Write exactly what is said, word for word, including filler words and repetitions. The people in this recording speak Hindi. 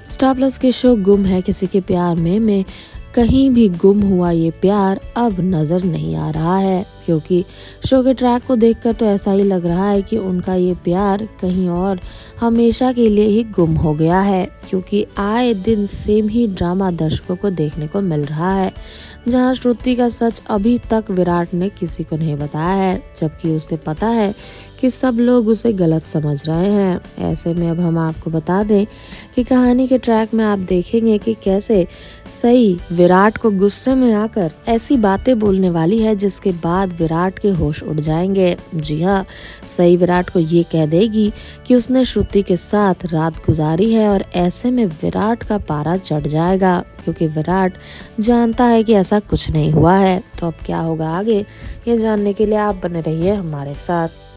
स्टार प्लस के शो गुम है किसी के प्यार में में कहीं भी गुम हुआ ये प्यार अब नजर नहीं आ रहा है, क्योंकि शो के ट्रैक को देखकर तो ऐसा ही लग रहा है कि उनका ये प्यार कहीं और हमेशा के लिए ही गुम हो गया है। क्योंकि आए दिन सेम ही ड्रामा दर्शकों को देखने को मिल रहा है, जहां श्रुति का सच अभी तक विराट ने किसी को नहीं बताया है, जबकि उसे पता है कि सब लोग उसे गलत समझ रहे हैं। ऐसे में अब हम आपको बता दें कि कहानी के ट्रैक में आप देखेंगे कि कैसे सई विराट को गुस्से में आकर ऐसी बातें बोलने वाली है जिसके बाद विराट के होश उड़ जाएंगे। जी हाँ, सई विराट को ये कह देगी कि उसने श्रुति के साथ रात गुजारी है और ऐसे में विराट का पारा चढ़ जाएगा, क्योंकि विराट जानता है कि ऐसा कुछ नहीं हुआ है। तो अब क्या होगा आगे, ये जानने के लिए आप बने रहिए हमारे साथ।